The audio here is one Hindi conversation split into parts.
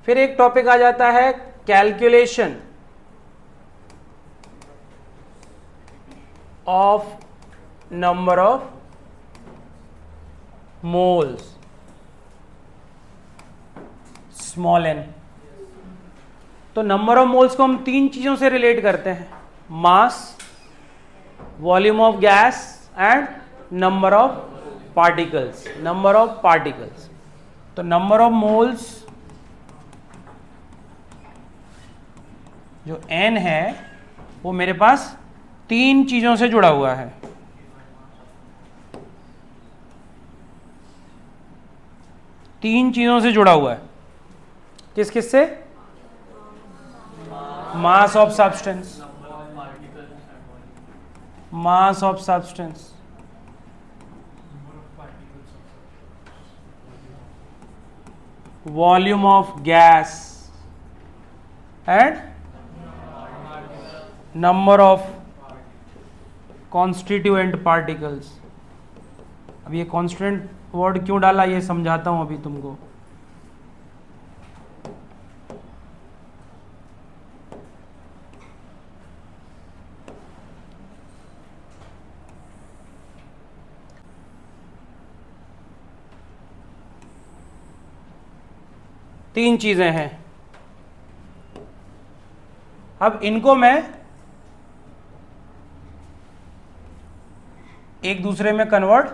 फिर एक टॉपिक आ जाता है calculation of number of moles, small N. तो नंबर ऑफ मोल्स को हम तीन चीजों से रिलेट करते हैं, mass, volume of gas and number of particles. Number of particles, तो नंबर ऑफ मोल्स जो n है वो मेरे पास तीन चीजों से जुड़ा हुआ है। तीन चीजों से जुड़ा हुआ है। किस किस से? Mass of substance, mass of substance, volume of gas and number of constituent particles. अब ये कॉन्स्टिट्यूएंट वर्ड क्यों डाला ये समझाता हूं अभी तुमको। तीन चीजें हैं। अब इनको मैं एक दूसरे में कन्वर्ट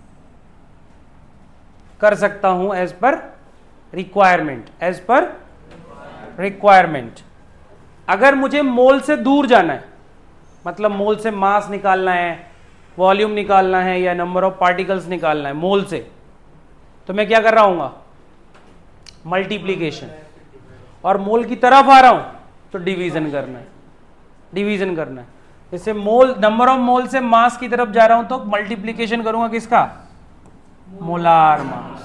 कर सकता हूं as per requirement, as per requirement. अगर मुझे मोल से दूर जाना है, मतलब मोल से मास निकालना है, वॉल्यूम निकालना है या नंबर ऑफ पार्टिकल्स निकालना है मोल से, तो मैं क्या कर रहा हूंगा? मल्टीप्लीकेशन। और मोल की तरफ आ रहा हूं तो डिवीजन करना है, डिवीजन करना है। जैसे मोल, नंबर ऑफ मोल से मास की तरफ जा रहा हूं तो मल्टीप्लीकेशन करूंगा किसका? Molar mass.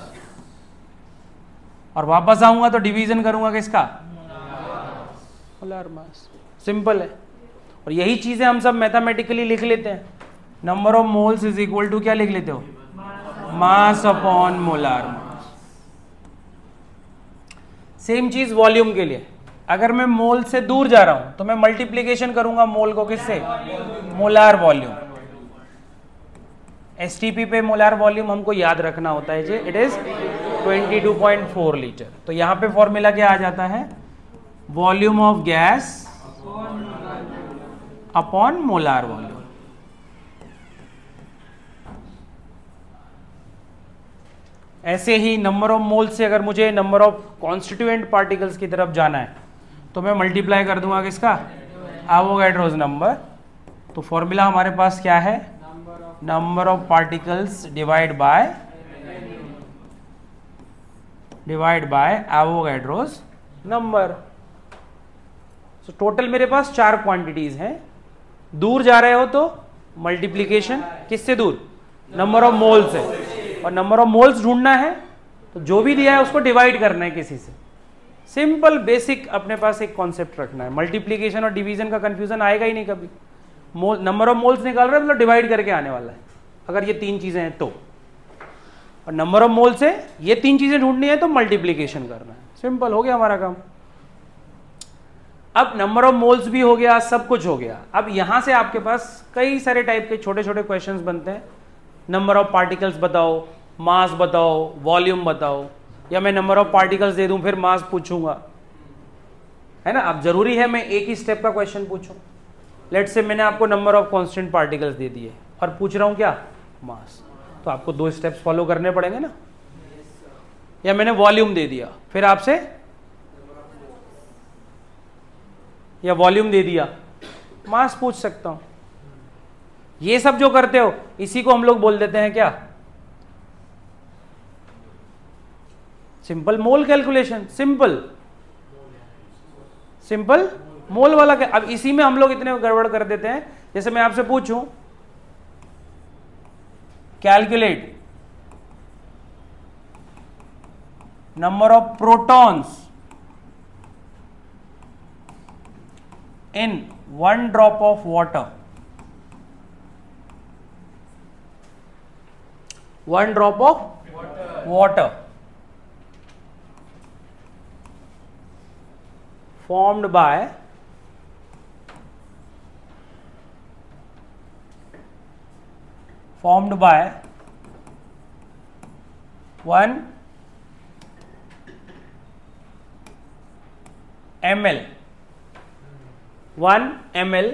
और वापस आऊंगा तो डिवीजन करूंगा किसका? मोलार मास। सिंपल है। और यही चीजें हम सब मैथमेटिकली लिख लेते हैं। Number of moles is equal to क्या लिख लेते हो? Mass upon molar mass. Same चीज वॉल्यूम के लिए। अगर मैं मोल से दूर जा रहा हूं तो मैं मल्टीप्लीकेशन करूंगा मोल को किससे? Molar volume. एसटीपी पे मोलार वॉल्यूम हमको याद रखना होता है जी, इट इज 22.4 लीटर। तो यहां पे फॉर्मूला क्या आ जाता है? Volume of gas upon molar volume. ऐसे ही नंबर ऑफ मोल से अगर मुझे नंबर ऑफ कॉन्स्टिट्यूएंट पार्टिकल्स की तरफ जाना है तो मैं मल्टीप्लाई कर दूंगा किसका? Avogadro's number. तो फॉर्मूला हमारे पास क्या है? Number of particles divide by Avogadro's number. तो टोटल मेरे पास चार क्वांटिटीज हैं। दूर जा रहे हो तो मल्टीप्लीकेशन, किससे दूर? नंबर ऑफ मोल से। और नंबर ऑफ मोल्स ढूंढना है तो जो भी दिया है उसको डिवाइड करना है किसी से। सिंपल बेसिक अपने पास एक कॉन्सेप्ट रखना है। मल्टीप्लीकेशन और डिवीजन का कंफ्यूजन आएगा ही नहीं कभी। मोल, नंबर ऑफ मोल्स निकाल रहे हैं मतलब डिवाइड करके आने वाला है, अगर ये तीन चीजें हैं तो। और नंबर ऑफ मोल से ये तीन चीजें ढूंढनी है तो मल्टीप्लीकेशन करना है। सिंपल हो गया हमारा काम। अब नंबर ऑफ मोल्स भी हो गया, सब कुछ हो गया। अब यहां से आपके पास कई सारे टाइप के छोटे छोटे क्वेश्चंस बनते हैं। नंबर ऑफ पार्टिकल्स बताओ, मास बताओ, वॉल्यूम बताओ, या मैं नंबर ऑफ पार्टिकल्स दे दूं फिर मास पूछूंगा, है ना। अब जरूरी है मैं एक ही स्टेप का क्वेश्चन पूछूं। लेट्स से मैंने आपको नंबर ऑफ कांस्टेंट पार्टिकल्स दे दिए और पूछ रहा हूं क्या? मास। तो आपको दो स्टेप्स फॉलो करने पड़ेंगे ना। या मैंने वॉल्यूम दे दिया, फिर आपसे या वॉल्यूम दे दिया, मास पूछ सकता हूं। ये सब जो करते हो इसी को हम लोग बोल देते हैं क्या? Simple mole calculation. Simple simple mole वाला। अब इसी में हम लोग इतने गड़बड़ कर देते हैं। जैसे मैं आपसे पूछूं calculate number of protons in 1 drop of water, 1 drop of water. formed by one ml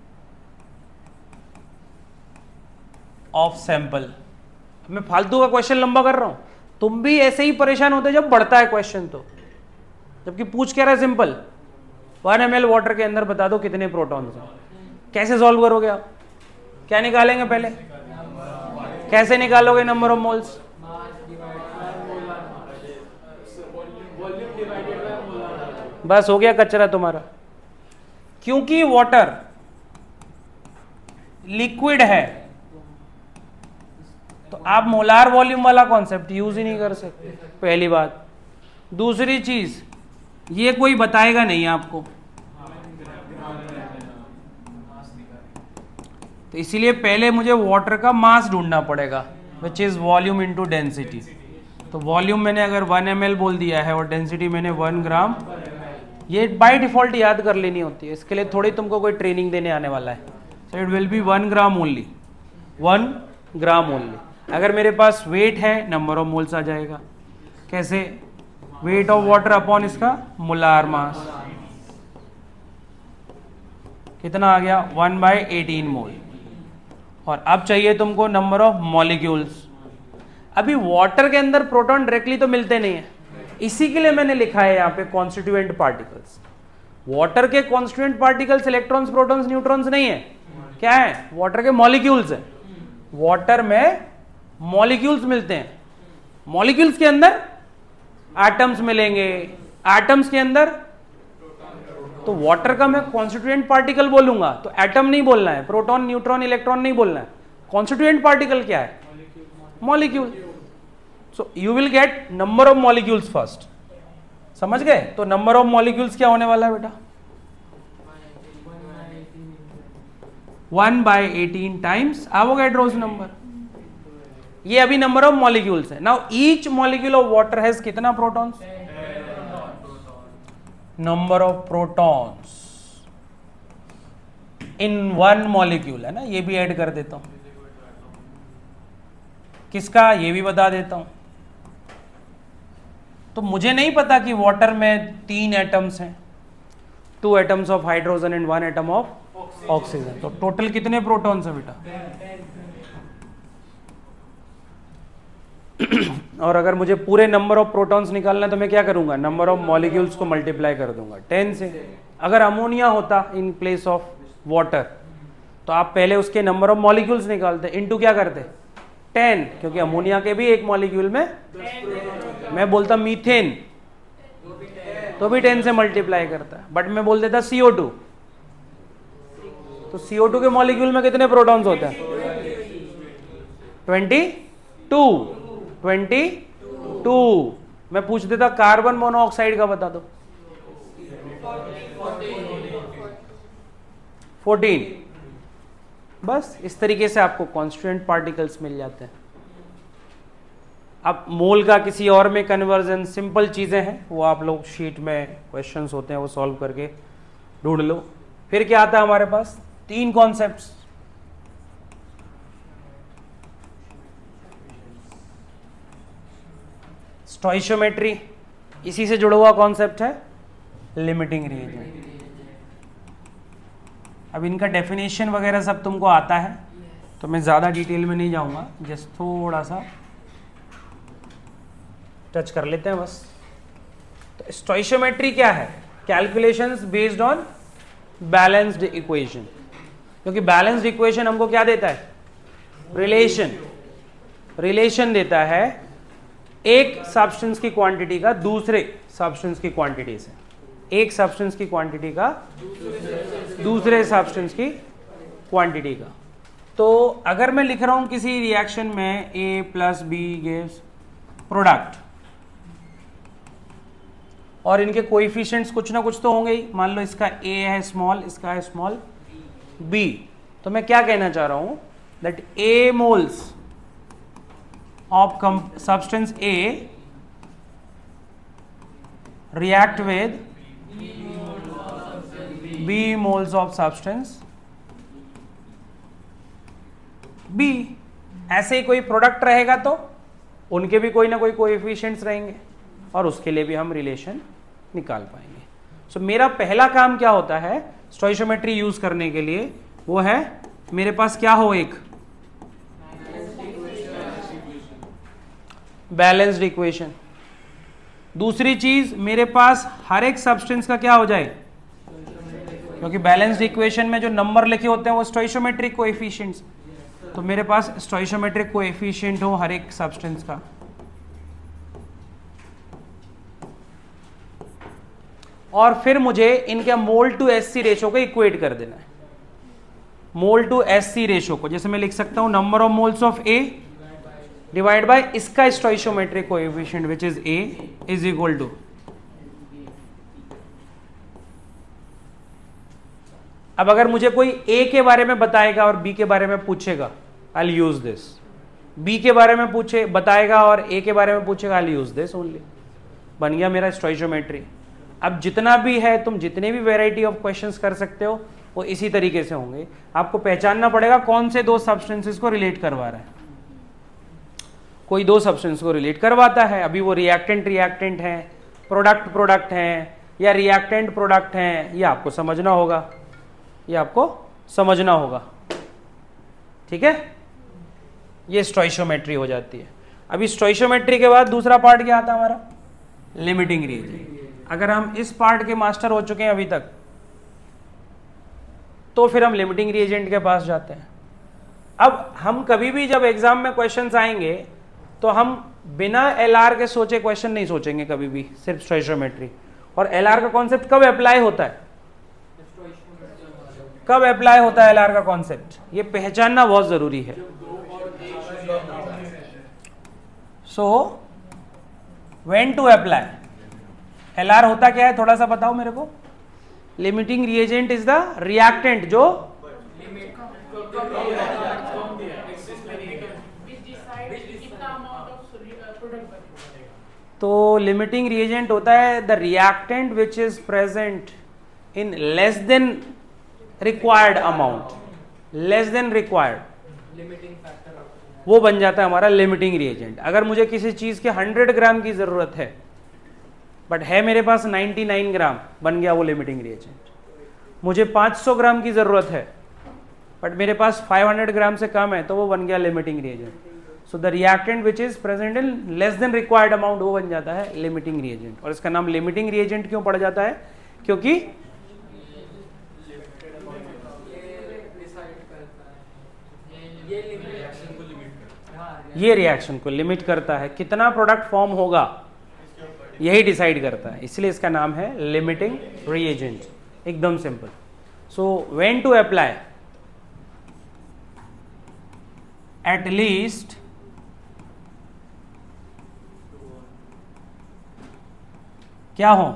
of sample. मैं फालतू का क्वेश्चन लंबा कर रहा हूं, तुम भी ऐसे ही परेशान होते जब बढ़ता है क्वेश्चन तो, जबकि पूछ क्या रहा है सिंपल, 1 ml वाटर के अंदर बता दो कितने प्रोटॉन्स हैं। कैसे सॉल्व करोगे आप? क्या निकालेंगे पहले? कैसे निकालोगे नंबर ऑफ मोल्स? बस हो गया कचरा तुम्हारा। क्योंकि वाटर लिक्विड है तो आप मोलार वॉल्यूम वाला कॉन्सेप्ट यूज ही नहीं कर सकते, पहली बात। दूसरी चीज, ये कोई बताएगा नहीं आपको, तो इसीलिए पहले मुझे वाटर का मास ढूंढना पड़ेगा, which is volume into density. तो वॉल्यूम मैंने अगर 1 ml बोल दिया है और डेंसिटी मैंने 1 ग्राम, ये बाय डिफॉल्ट याद कर लेनी होती है, इसके लिए थोड़ी तुमको कोई ट्रेनिंग देने आने वाला है। So it will be 1 gram only, 1 gram only. अगर मेरे पास वेट है, नंबर ऑफ मोल्स आ जाएगा। कैसे? वेट ऑफ वाटर अपॉन इसका मोलार मास, कितना आ गया? 1/18 मोल। और अब चाहिए तुमको नंबर ऑफ मॉलिक्यूल्स। अभी वाटर के अंदर प्रोटॉन डायरेक्टली तो मिलते नहीं है, इसी के लिए मैंने लिखा है यहाँ पे कॉन्स्टिट्यूएंट पार्टिकल्स। वाटर के constituent particles electrons, protons, neutrons नहीं है, क्या है? वाटर के मॉलिक्यूल्स है। वाटर में मॉलिक्यूल्स मिलते हैं, मॉलिक्यूल्स के अंदर एटम्स मिलेंगे, एटम्स के अंदर, तो वाटर का मैं कॉन्स्टिट्यूएंट पार्टिकल बोलूंगा तो एटम नहीं बोलना है, प्रोटॉन, न्यूट्रॉन, इलेक्ट्रॉन नहीं बोलना है। कॉन्स्टिट्यूएंट पार्टिकल क्या है? Molecule. So you will get number of molecules first, समझ गए? तो नंबर ऑफ मॉलिक्यूल्स क्या होने वाला है बेटा? 1/18 टाइम्स एवोगैड्रोस नंबर। ये अभी नंबर ऑफ मॉलिक्यूल्स है। Now each molecule of water has कितना protons? Number of protons in 1 molecule है ना, ये भी ऐड कर देता हूं। किसका? ये भी बता देता हूं। तो मुझे नहीं पता कि वाटर में 3 एटम्स हैं, 2 atoms of hydrogen and 1 atom of oxygen, तो टोटल कितने प्रोटॉन्स है बेटा? और अगर मुझे पूरे नंबर ऑफ प्रोटॉन्स निकालना है तो मैं क्या करूंगा? नंबर ऑफ मॉलिक्यूल्स को मल्टीप्लाई कर दूंगा 10 से। अगर अमोनिया होता इन प्लेस ऑफ वाटर तो आप पहले उसके नंबर ऑफ मॉलिक्यूल्स निकालते, इनटू क्या करते? 10, क्योंकि अमोनिया के भी एक मॉलिक्यूल में, मैं बोलता मीथेन तो भी 10 से मल्टीप्लाई करता है, बट मैं बोल देता CO2, तो CO2 के मॉलिक्यूल में कितने प्रोटॉन्स होते हैं? 22। मैं पूछ देता कार्बन मोनोऑक्साइड का बता दो, 14। बस इस तरीके से आपको कॉन्स्टिट्यूएंट पार्टिकल्स मिल जाते हैं। अब मोल का किसी और में कन्वर्जन, सिंपल चीजें हैं, वो आप लोग शीट में क्वेश्चंस होते हैं वो सॉल्व करके ढूंढ लो। फिर क्या आता है हमारे पास? 3 कॉन्सेप्ट्स। स्टोइशियोमेट्री, इसी से जुड़ा हुआ कॉन्सेप्ट है लिमिटिंग रिएजेंट। अब इनका डेफिनेशन वगैरह सब तुमको आता है, तो मैं ज़्यादा डिटेल में नहीं जाऊंगा, जस्ट थोड़ा सा टच कर लेते हैं बस। तो स्टोइशियोमेट्री क्या है? Calculations based on balanced equation. क्योंकि बैलेंस्ड इक्वेशन हमको क्या देता है? रिलेशन देता है एक सब्सटेंस की क्वांटिटी का दूसरे सब्सटेंस की क्वांटिटी से, एक सब्सटेंस की क्वांटिटी का दूसरे सब्सटेंस की क्वांटिटी का। तो अगर मैं लिख रहा हूं किसी रिएक्शन में A + B गिव्स प्रोडक्ट, और इनके कोएफिशिएंट्स कुछ ना कुछ तो होंगे ही, मान लो इसका A है स्मॉल, इसका है स्मॉल b, तो मैं क्या कहना चाह रहा हूं? That A moles of substance A react with B moles of substance B. ऐसे ही कोई प्रोडक्ट रहेगा तो उनके भी कोई ना कोई कोएफिशिएंट्स रहेंगे और उसके लिए भी हम रिलेशन निकाल पाएंगे। सो मेरा पहला काम क्या होता है स्टोइशियोमेट्री यूज करने के लिए, वो है मेरे पास क्या हो, एक बैलेंस्ड इक्वेशन। दूसरी चीज मेरे पास हर एक सब्सटेंस का क्या हो जाए, क्योंकि बैलेंस्ड इक्वेशन में जो नंबर लिखे होते हैं वो स्टोइशियोमेट्रिक कोएफिशिएंट्स, तो मेरे पास स्टोइशियोमेट्रिक कोएफिशिएंट हो हर एक सब्सटेंस का। और फिर मुझे इनके मोल टू एससी रेशो को इक्वेट कर देना है। मोल टू एससी रेशो को जैसे मैं लिख सकता हूं number of moles of A divide by इसका stoichiometric coefficient which is A is equal to, अब अगर मुझे कोई ए के बारे में बताएगा और बी के बारे में पूछेगा I will use this, B के बारे में पूछे बताएगा और ए के बारे में पूछेगा I will use this only, बन गया मेरा स्टोइशियोमेट्री। अब जितना भी है तुम जितने भी वैरायटी ऑफ क्वेश्चंस कर सकते हो वो इसी तरीके से होंगे। आपको पहचानना पड़ेगा कौन से दो सब्सटेंसेस को रिलेट करवा रहा है। कोई दो सब्सटेंस को रिलेट करवाता है, अभी वो रिएक्टेंट रिएक्टेंट है, प्रोडक्ट प्रोडक्ट है या रिएक्टेंट प्रोडक्ट है, ये आपको समझना होगा, ये आपको समझना होगा। ठीक है, ये स्टोइशियोमेट्री हो जाती है। अभी स्टोइशियोमेट्री के बाद दूसरा पार्ट क्या आता है हमारा, लिमिटिंग रिएजेंट। अगर हम इस पार्ट के मास्टर हो चुके हैं अभी तक तो फिर हम लिमिटिंग रिएजेंट के पास जाते हैं। अब हम कभी भी जब एग्जाम में क्वेश्चंस आएंगे तो हम बिना एलआर के सोचे क्वेश्चन नहीं सोचेंगे कभी भी, सिर्फ स्टोइशियोमेट्री। और एलआर का कॉन्सेप्ट कब अप्लाई होता है, कब अप्लाई होता है एलआर का कॉन्सेप्ट, ये पहचानना बहुत जरूरी है। So when to apply, LR होता क्या है थोड़ा सा बताओ मेरे को। Limiting reagent is the reactant जो तो लिमिटिंग रिएजेंट होता है the reactant which is present in less than required amount, less than required, वो बन जाता है हमारा लिमिटिंग रिएजेंट। अगर मुझे किसी चीज के 100 ग्राम की जरूरत है बट है मेरे पास 99 ग्राम, बन गया वो लिमिटिंग रिएजेंट। मुझे 500 ग्राम की जरूरत है बट मेरे पास 500 ग्राम से कम है, तो वो बन गया limiting reagent. So the reactant which is present in less than required amount, वो बन जाता है लिमिटिंग रिएजेंट। और इसका नाम लिमिटिंग रिएजेंट क्यों पड़ जाता है, क्योंकि ये रिएक्शन को लिमिट करता है, कितना प्रोडक्ट फॉर्म होगा यही डिसाइड करता है, इसलिए इसका नाम है लिमिटिंग रिएजेंट। एकदम simple. So when to apply, at least क्या हो,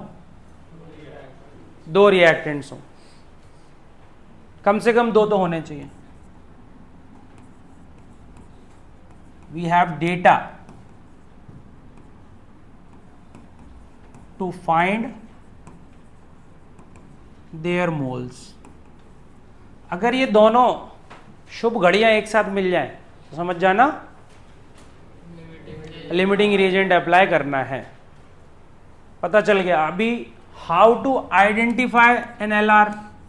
दो रिएक्टेंट्स हो, कम से कम दो तो होने चाहिए। We have data to find their moles. अगर ये दोनों शुभ घड़ियां एक साथ मिल जाएं तो समझ जाना लिमिटिंग रिएजेंट अप्लाई करना है। पता चल गया। अभी how to identify an LR,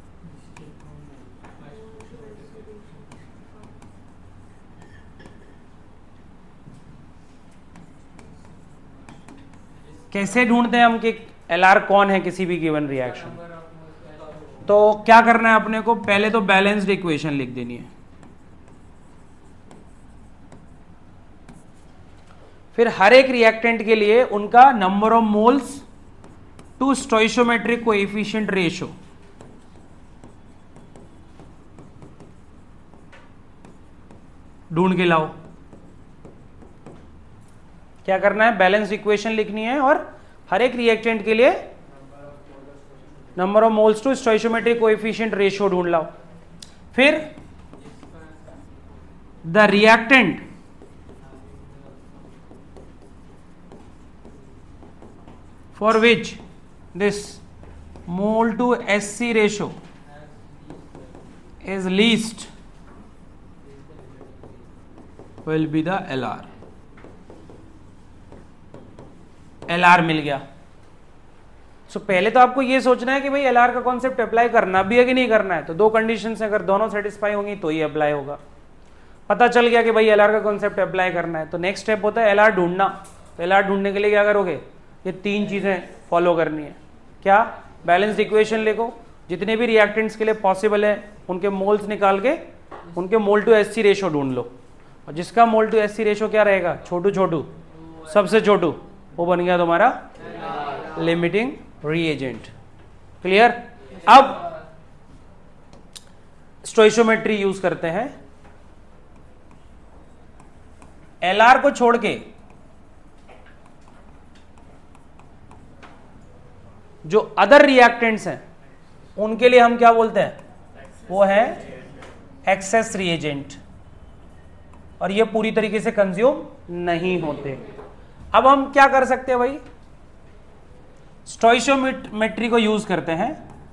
कैसे ढूंढते हैं हम कि एलआर कौन है किसी भी गिवन रिएक्शन। तो क्या करना है अपने को, पहले तो बैलेंस्ड इक्वेशन लिख देनी है, फिर हर एक रिएक्टेंट के लिए उनका number of moles to stoichiometric coefficient ratio, ढूंढ के लाओ। क्या करना है, बैलेंस इक्वेशन लिखनी है और हर एक रिएक्टेंट के लिए number of moles to stoichiometric coefficient ratio ढूंढ लाओ। फिर the reactant for which this mole to SC ratio is least will be the LR. LR मिल गया। सो पहले तो आपको ये सोचना है कि भाई LR का कॉन्सेप्ट अप्लाई करना भी है कि नहीं करना है। तो दो कंडीशंस अगर दोनों सेटिस्फाई होंगी तो ही अप्लाई होगा। पता चल गया कि भाई LR का कॉन्सेप्ट अप्लाई करना है, तो नेक्स्ट स्टेप होता है LR ढूंढना। तो LR ढूंढने के लिए क्या करोगे, ये तीन चीजें फॉलो करनी है। क्या? बैलेंस्ड इक्वेशन लिखो, जितने भी रिएक्टेंट्स के लिए पॉसिबल है उनके मोल्स निकाल के उनके मोल टू एससी रेशो ढूंढ लो, और जिसका मोल टू एससी रेशो क्या रहेगा, छोटू छोटू सबसे छोटू, वो बन गया तुम्हारा लिमिटिंग रिएजेंट। क्लियर? अब स्टोइशियोमेट्री यूज करते हैं। LR को छोड़ के जो अदर रिएक्टेंट्स हैं उनके लिए हम क्या बोलते हैं, वो है एक्सेस रिएजेंट, और ये पूरी तरीके से कंज्यूम नहीं होते। अब हम क्या कर सकते हैं भाई, स्टोइशियोमेट्री को यूज करते हैं।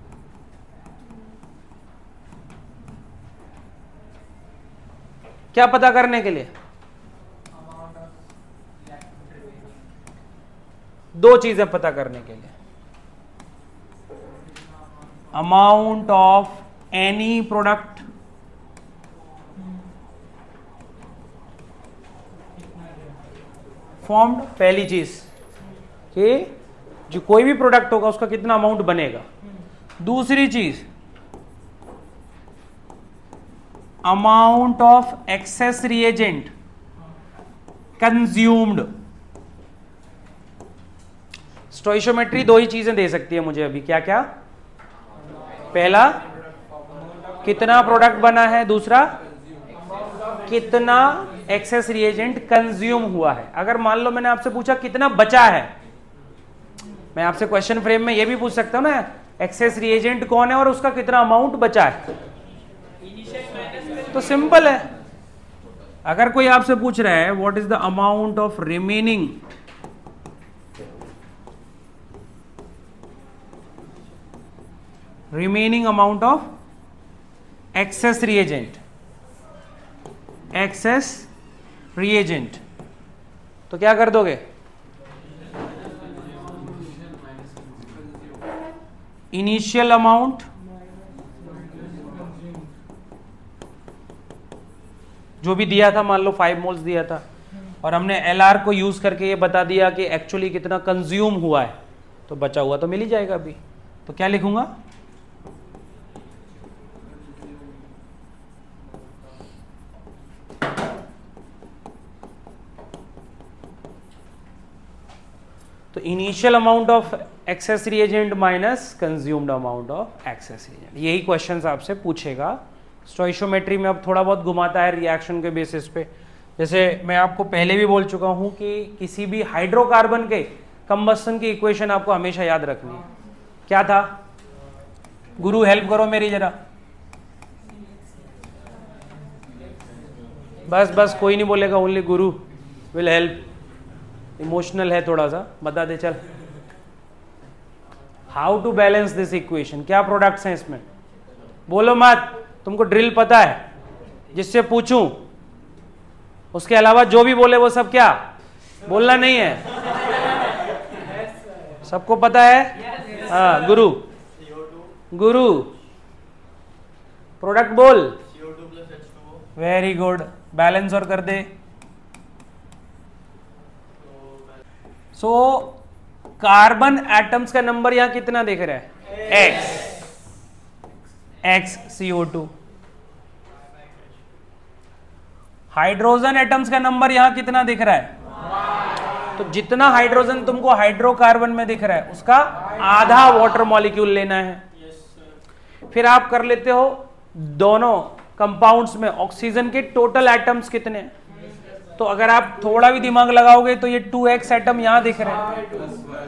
क्या पता करने के लिए, दो चीजें पता करने के लिए। Amount of any product formed, पहली चीज कि जो कोई भी प्रोडक्ट होगा उसका कितना अमाउंट बनेगा। दूसरी चीज amount of excess reagent consumed. Stoichiometry दो ही चीजें दे सकती है मुझे अभी, क्या क्या? पहला कितना प्रोडक्ट बना है, दूसरा कितना एक्सेस रिएजेंट कंज्यूम हुआ है। अगर मान लो मैंने आपसे पूछा कितना बचा है, मैं आपसे क्वेश्चन फ्रेम में यह भी पूछ सकता हूं ना, एक्सेस रिएजेंट कौन है और उसका कितना अमाउंट बचा है। तो सिंपल है, अगर कोई आपसे पूछ रहा है what is the amount of remaining amount of excess reagent, तो क्या कर दोगे, इनिशियल अमाउंट जो भी दिया था, मान लो 5 मोल्स दिया था, और हमने LR को यूज करके ये बता दिया कि एक्चुअली कितना कंज्यूम हुआ है, तो बचा हुआ तो मिल ही जाएगा अभी। तो क्या लिखूंगा, तो initial amount of excess reagent minus consumed amount of excess reagent, यही क्वेश्चंस आपसे पूछेगा। स्टोइशियोमेट्री में अब थोड़ा बहुत घुमाता है रिएक्शन के बेसिस पे। जैसे मैं आपको पहले भी बोल चुका हूं कि किसी भी हाइड्रोकार्बन के कंबस्टन की इक्वेशन आपको हमेशा याद रखनी है। क्या था गुरु, हेल्प करो मेरी जरा, बस कोई नहीं बोलेगा, only Guru will help. Emotional है थोड़ा सा, बता दे चल। How to balance this equation, क्या प्रोडक्ट्स हैं इसमें, बोलो मत, तुमको ड्रिल पता है, जिससे पूछूं उसके अलावा जो भी बोले वो सब क्या बोलना नहीं है, सबको पता है। हाँ गुरु, प्रोडक्ट बोल, वेरी गुड, बैलेंस और कर दे। सो कार्बन एटम्स का नंबर यहां कितना दिख रहा है, X CO2। हाइड्रोजन एटम्स का नंबर यहां कितना दिख रहा है, तो जितना हाइड्रोजन तुमको हाइड्रोकार्बन में दिख रहा है उसका आधा वाटर मॉलिक्यूल लेना है। फिर आप कर लेते हो दोनों कंपाउंड्स में ऑक्सीजन के टोटल एटम्स कितने हैं, तो अगर आप थोड़ा भी दिमाग लगाओगे तो ये 2x एटम यहां दिख रहे हैं,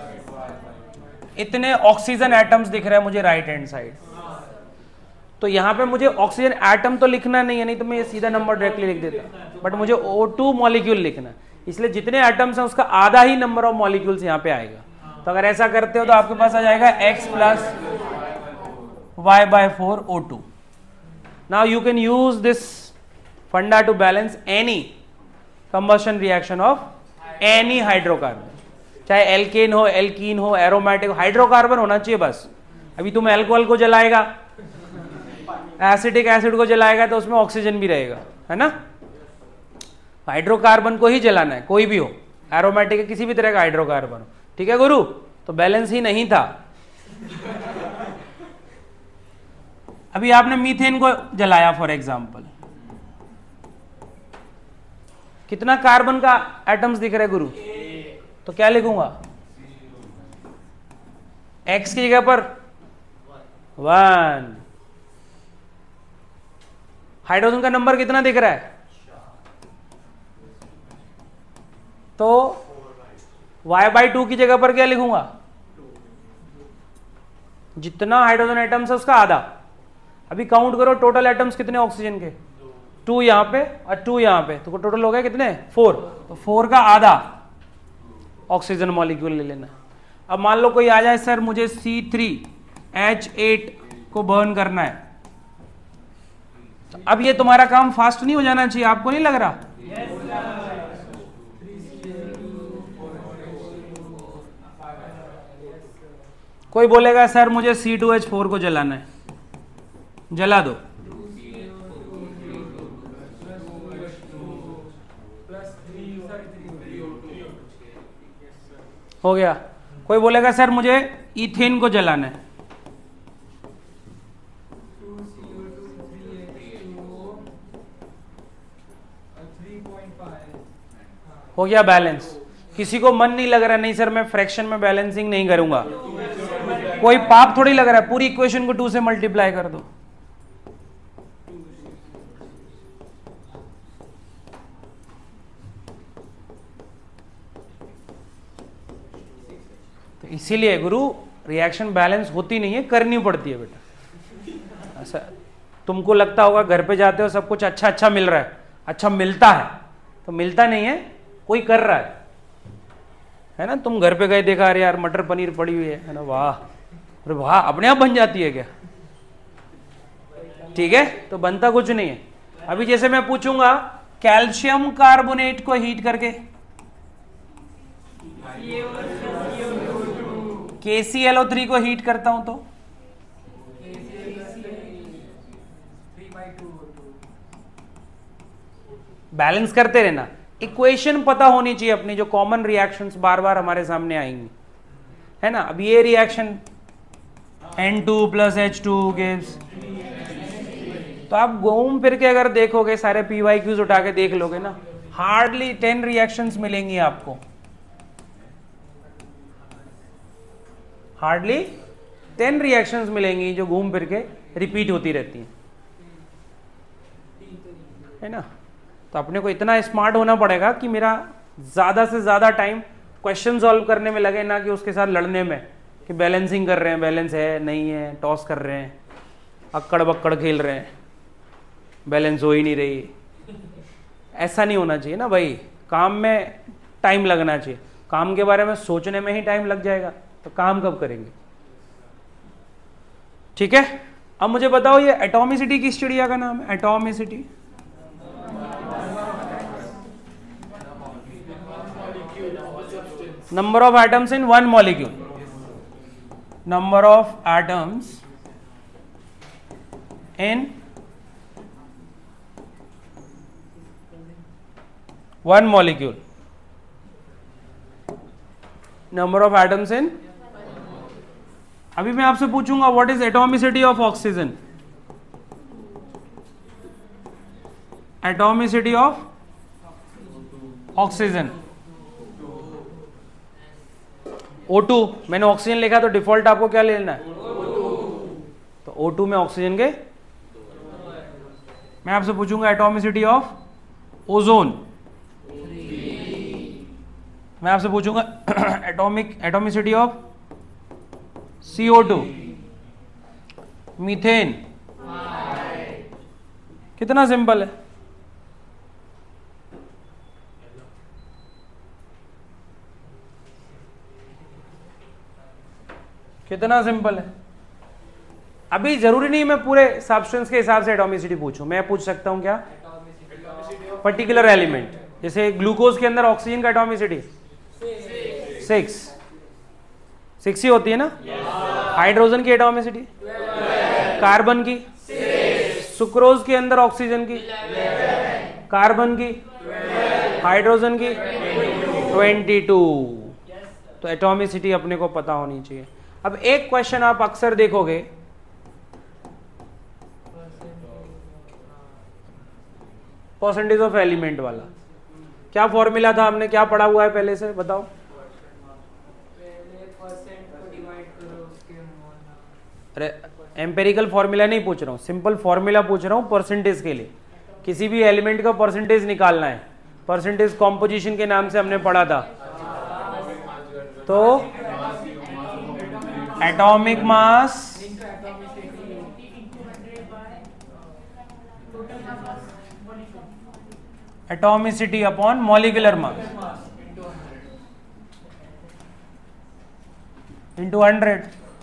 इतने ऑक्सीजन एटम्स दिख रहे हैं मुझे राइट हैंड साइड। तो यहां पे मुझे ऑक्सीजन एटम तो लिखना नहीं है, नहीं तो मैं ये सीधा नंबर डायरेक्टली लिख देता, बट मुझे O2 मॉलिक्यूल लिखना है, इसलिए जितने एटम्स हैं उसका आधा ही नंबर ऑफ मॉलिक्यूल्स यहां पे आएगा। तो अगर ऐसा करते हो तो आपके पास आ जाएगा X + Y/4 O2। Now you can use this funda to balance any combustion reaction of any hydrocarbon, चाहे एल्केन हो, एल्कीन हो, एरोमेटिक हो, हाइड्रोकार्बन होना चाहिए बस। अभी तुम एल्कोहल को जलाएगा, एसिटिक एसिड को जलाएगा तो उसमें ऑक्सीजन भी रहेगा, है ना। हाइड्रोकार्बन को ही जलाना है, कोई भी हो, एरोमेटिक है, किसी भी तरह का हाइड्रोकार्बन हो, ठीक है गुरु। तो बैलेंस ही नहीं था। अभी आपने मीथेन को जलाया फॉर एग्जांपल, कितना कार्बन का एटम्स दिख रहे गुरु? तो क्या लिखूंगा? एक्स की जगह पर 1। हाइड्रोजन का नंबर कितना दिख रहा है? तो y/2 की जगह पर क्या लिखूंगा? जितना हाइड्रोजन एटम्स है उसका आधा। अभी काउंट करो टोटल एटम्स कितने ऑक्सीजन के? 2 यहां पे और 2 यहां पे, तो टोटल हो गए कितने? 4। तो 4 का आधा ऑक्सीजन मॉलिक्यूल ले लेना। अब मान लो कोई आ जाए, सर मुझे C3H8 को बर्न करना है, तो अब ये तुम्हारा काम फास्ट नहीं हो जाना चाहिए? आपको नहीं लग रहा? कोई बोलेगा सर मुझे C2H4 को जलाना है, जला दो। हो गया। कोई बोलेगा सर मुझे इथेन को जलाना है, हो गया बैलेंस। किसी को मन नहीं लग रहा, नहीं सर मैं फ्रैक्शन में बैलेंसिंग नहीं करूंगा, कोई पाप थोड़ी लग रहा है, पूरी इक्वेशन को 2 से मल्टीप्लाई कर दो। तो इसीलिए गुरु रिएक्शन बैलेंस होती नहीं है, करनी पड़ती है बेटा। ऐसा तुमको लगता होगा घर पे जाते हो सब कुछ अच्छा अच्छा मिल रहा है, अच्छा मिलता है, तो मिलता नहीं है, कोई कर रहा है ना। तुम घर पे गए, देखा अरे यार मटर पनीर पड़ी हुई है ना, वाह, अरे वाह, अपने आप बन जाती है क्या? ठीक है, तो बनता कुछ नहीं है। अभी जैसे मैं पूछूंगा कैल्शियम कार्बोनेट को हीट करके KClO3 को हीट करता हूं तो बैलेंस करते रहना। इक्वेशन पता होनी चाहिए अपनी, जो कॉमन रिएक्शंस बार बार हमारे सामने आएंगी, है ना। अब ये रिएक्शन N2 + H2 गिव्स, तो आप घूम फिर के अगर देखोगे, सारे PYQs उठा के देख लोगे ना, हार्डली 10 रिएक्शंस मिलेंगी आपको, हार्डली 10 रिएक्शंस मिलेंगी जो घूम फिर के रिपीट होती रहती हैं, है ना। तो अपने को इतना स्मार्ट होना पड़ेगा कि मेरा ज्यादा से ज्यादा टाइम क्वेश्चन सॉल्व करने में लगे, ना कि उसके साथ लड़ने में कि बैलेंसिंग कर रहे हैं, बैलेंस है नहीं है, टॉस कर रहे हैं, अक्कड़ बक्कड़ खेल रहे हैं, बैलेंस हो ही नहीं रही। ऐसा नहीं होना चाहिए ना भाई, काम में टाइम लगना चाहिए। काम के बारे में सोचने में ही टाइम लग जाएगा तो काम कब करेंगे? ठीक है। अब मुझे बताओ ये एटॉमिसिटी किस चिड़िया का नाम है? Atomicity number of atoms in one molecule, number of atoms in one molecule, number of atoms in. अभी मैं आपसे पूछूंगा what is atomicity of oxygen? Atomicity of oxygen O2, मैंने ऑक्सीजन लिखा तो डिफॉल्ट आपको क्या लेना है? तो O2 में ऑक्सीजन के। मैं आपसे पूछूंगा एटॉमिसिटी ऑफ ओजोन, मैं आपसे पूछूंगा एटॉमिसिटी ऑफ CO2, मीथेन। कितना सिंपल है। कितना सिंपल है। अभी जरूरी नहीं मैं पूरे सब्सटेंस के हिसाब से एटॉमिसिटी पूछूं, मैं पूछ सकता हूं क्या पर्टिकुलर एलिमेंट, जैसे ग्लूकोज के अंदर ऑक्सीजन का एटॉमिसिटी 6 ही होती है ना। हाइड्रोजन की एटॉमिसिटी, कार्बन की, सुक्रोज के अंदर ऑक्सीजन की, कार्बन की, हाइड्रोजन की 22। तो एटॉमिसिटी अपने को पता होनी चाहिए। अब एक क्वेश्चन आप अक्सर देखोगे, परसेंटेज ऑफ एलिमेंट वाला, क्या फॉर्मूला था, हमने क्या पढ़ा हुआ है पहले से बताओ। अरे एम्पेरिकल फॉर्मूला नहीं पूछ रहा हूं, सिंपल फॉर्मूला पूछ रहा हूं परसेंटेज के लिए। किसी भी एलिमेंट का परसेंटेज निकालना है, परसेंटेज कॉम्पोजिशन के नाम से हमने पढ़ा था। तो atomic mass atomicity upon molecular mass into 100।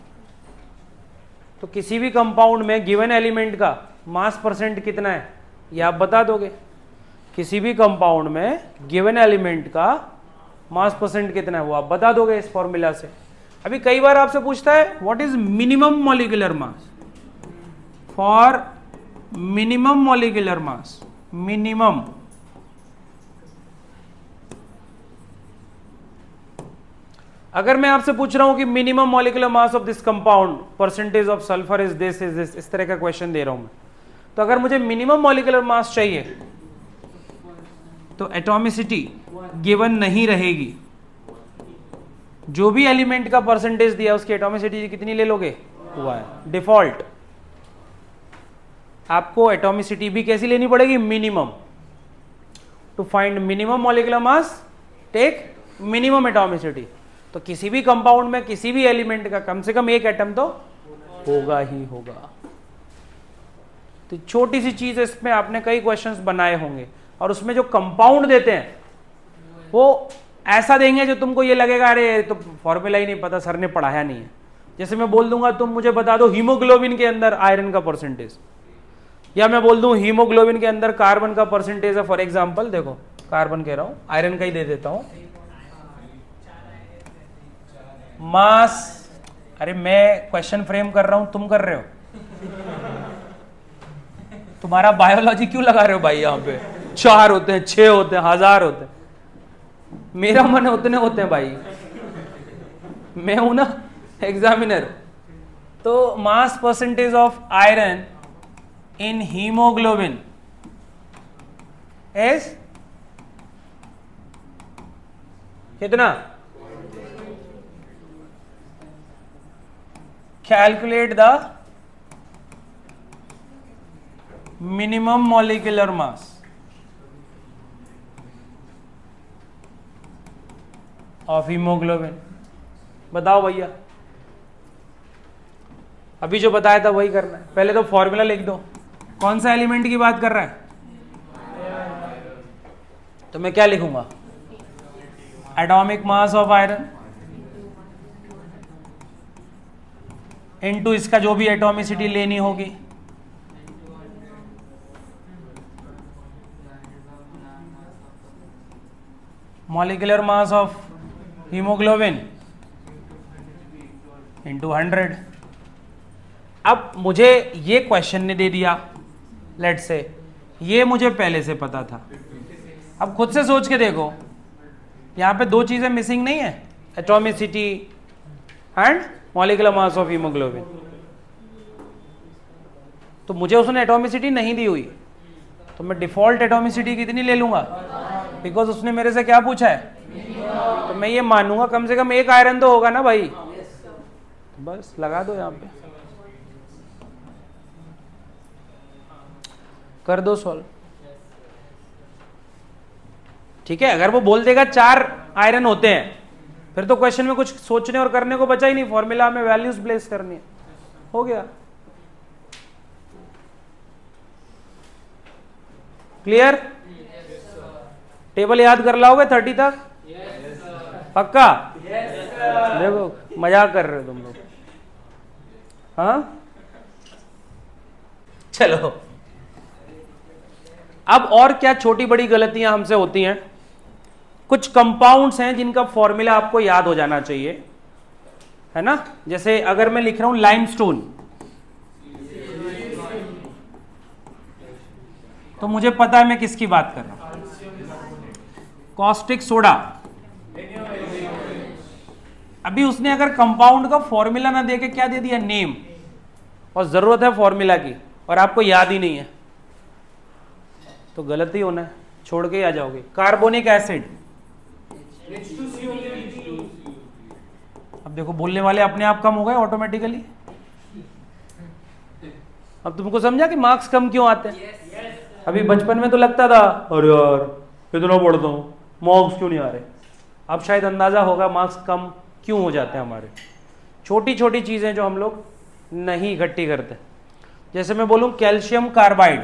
तो किसी भी कंपाउंड में गिवन एलिमेंट का मास परसेंट कितना है ये आप बता दोगे। किसी भी कंपाउंड में गिवन एलिमेंट का मास परसेंट कितना है वो आप बता दोगे इस फॉर्मूला से। अभी कई बार आपसे पूछता है what is minimum molecular mass, for minimum molecular mass, minimum अगर मैं आपसे पूछ रहा हूं कि minimum molecular mass of this compound, percentage of sulphur is this, इस तरह का क्वेश्चन दे रहा हूं मैं, तो अगर मुझे मिनिमम मॉलिक्यूलर मास चाहिए तो एटॉमिसिटी गिवन नहीं रहेगी। जो भी एलिमेंट का परसेंटेज दिया उसकी एटॉमिसिटी कितनी ले लोगे, हुआ है डिफॉल्ट। आपको एटॉमिसिटी भी कैसी लेनी पड़ेगी, minimum. To find minimum molecular mass take minimum atomicity. तो किसी भी कंपाउंड में किसी भी एलिमेंट का कम से कम एक एटम तो होगा ही होगा। तो छोटी सी चीज है, इसमें आपने कई क्वेश्चंस बनाए होंगे और उसमें जो कंपाउंड देते हैं वो ऐसा देंगे जो तुमको ये लगेगा अरे तो फॉर्मूला ही नहीं पता, सर ने पढ़ाया नहीं है। जैसे मैं बोल दूंगा तुम मुझे बता दो हीमोग्लोबिन के अंदर आयरन का परसेंटेज, या मैं बोल दूं हीमोग्लोबिन के अंदर कार्बन का परसेंटेज है, फॉर एग्जांपल देखो कार्बन कह रहा हूं, आयरन का ही दे देता हूं। मास, अरे मैं क्वेश्चन फ्रेम कर रहा हूं तुम कर रहे हो, तुम्हारा बायोलॉजी क्यों लगा रहे हो भाई। यहां पे 4 होते हैं, 6 होते हैं, 1000 होते हैं, मेरा मन है उतने होते हैं भाई, मैं हूं ना एग्जामिनर। तो mass percentage of iron in haemoglobin is कितना, calculate the minimum molecular mass of haemoglobin. बताओ भैया, अभी जो बताया था वही करना है। पहले तो फॉर्मूला लिख दो, कौन सा एलिमेंट की बात कर रहा है, तो मैं क्या लिखूंगा, atomic mass of iron into इसका जो भी एटॉमिसिटी लेनी होगी, molecular mass of haemoglobin into 100। अब मुझे ये क्वेश्चन ने दे दिया, लेट से ये मुझे पहले से पता था। अब खुद से सोच के देखो, यहां पे 2 चीजें मिसिंग नहीं है, atomicity and molecular mass of haemoglobin. तो मुझे उसने एटॉमिसिटी नहीं दी हुई, तो मैं डिफॉल्ट एटॉमिसिटी कितनी ले लूंगा, बिकॉज उसने मेरे से क्या पूछा है, तो मैं ये मानूंगा कम से कम एक आयरन तो होगा ना भाई। बस लगा दो यहां पे, कर दो सॉल्व, ठीक है। अगर वो बोल देगा 4 आयरन होते हैं, फिर तो क्वेश्चन में कुछ सोचने और करने को बचा ही नहीं, फॉर्मूला में वैल्यूज प्लेस करनी है, हो गया। क्लियर, टेबल याद कर लाओगे 30 तक, पक्का। देखो मजाक कर रहे हो तुम लोग, हाँ चलो, अब और क्या छोटी बड़ी गलतियां हमसे होती हैं। कुछ कंपाउंड्स हैं जिनका फॉर्मूला आपको याद हो जाना चाहिए, है ना। जैसे अगर मैं लिख रहा हूं लाइमस्टोन, तो मुझे पता है मैं किसकी बात कर रहा हूं। कॉस्टिक सोडा, अभी उसने अगर कंपाउंड का फॉर्मूला ना देके क्या दे दिया, नेम, और जरूरत है फॉर्मूला की और आपको याद ही नहीं है, तो गलत ही होना है, छोड़ के ही आ जाओगे। कार्बोनिक एसिड, अब देखो बोलने वाले अपने आप कम हो गए ऑटोमेटिकली। अब तुमको समझा कि मार्क्स कम क्यों आते हैं। अभी बचपन में तो लगता था अरे यार कितना पढ़ता हूं, मार्क्स क्यों नहीं आ रहे। अब शायद अंदाजा होगा मार्क्स कम क्यों हो जाते हैं हमारे। छोटी छोटी चीजें जो हम लोग नहीं इकट्ठी करते, जैसे मैं बोलूं कैल्शियम कार्बाइड,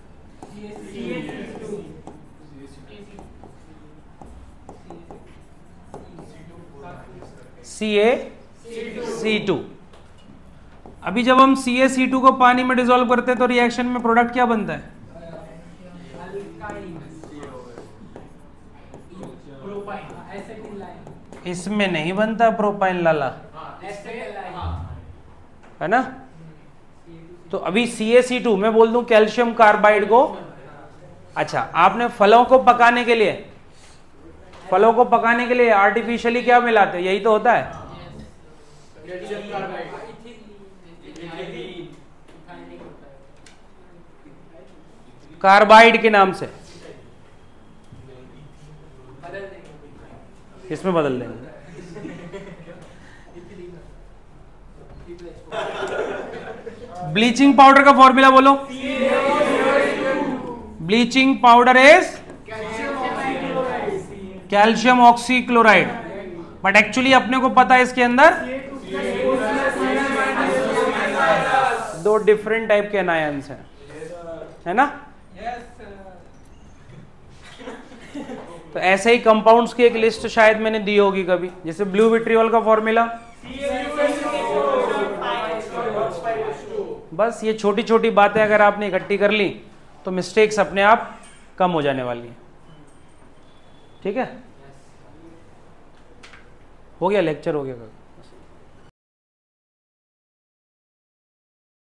CaC2। अभी जब हम CaC2 को पानी में डिसॉल्व करते हैं तो रिएक्शन में प्रोडक्ट क्या बनता है, इसमें नहीं बनता प्रोपाइन लाला, है ना। तो अभी CaC2 मैं बोल दूं कैल्शियम कार्बाइड को, अच्छा आपने फलों को पकाने के लिए, फलों को पकाने के लिए आर्टिफिशियली क्या मिलाते हैं, यही तो होता है कार्बाइड के नाम से, इसमें बदल देंगे। ब्लीचिंग पाउडर का फॉर्मूला बोलो, bleaching powder is calcium oxychloride, but actually अपने को पता है इसके अंदर दो डिफरेंट टाइप के एनायंस हैं, है ना। तो ऐसे ही कंपाउंड्स की एक लिस्ट शायद मैंने दी होगी कभी, जैसे ब्लू विट्रियोल का फॉर्मूला, बस ये छोटी छोटी बातें अगर आपने इकट्ठी कर ली तो मिस्टेक्स अपने आप कम हो जाने वाली है। ठीक है, हो गया लेक्चर, हो गया।